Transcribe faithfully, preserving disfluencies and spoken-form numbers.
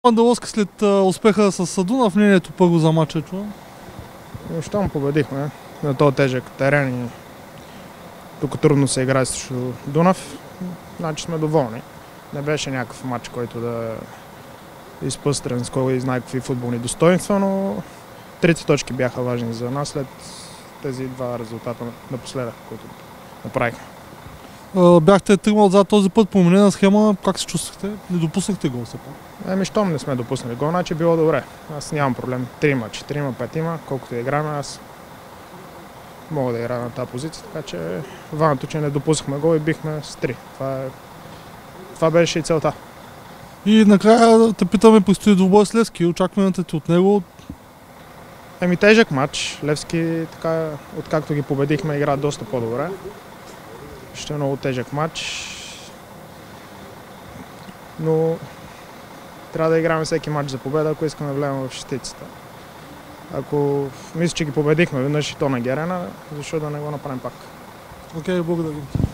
Мандаловски след успеха с Дунав, мнението първо за мача чувам? Щом победихме на този тежък терен и тук трудно се играе срещу Дунав, значи сме доволни. Не беше някакъв матч, който да е изпъстрен с кой знае какви футболни достоинства, но трите точки бяха важни за нас след тези два резултата напоследък, които направихме. Бяхте трима отзад този път, променена схема, как се чувствахте? Не допуснахте гол все пак? Еми, щом не сме допуснали гол, значи било добре. Аз нямам проблем. Трима, четирима, петима, колкото играем, аз мога да играя на тази позиция, така че важното, че не допуснахме гол и бихме с три. Това, е... Това беше и целта. И накрая те питаме, предстои двубой с Левски, очакванията ти от него? Еми, тежък матч. Левски, така, откакто ги победихме, игра доста по-добре. Ще е много тежък матч, но трябва да играем всеки матч за победа, ако искаме да влезем в шестицата. Ако мисля, че ги победихме веднъж и то на Герена, защо да не го направим пак? Окей, okay, благодаря.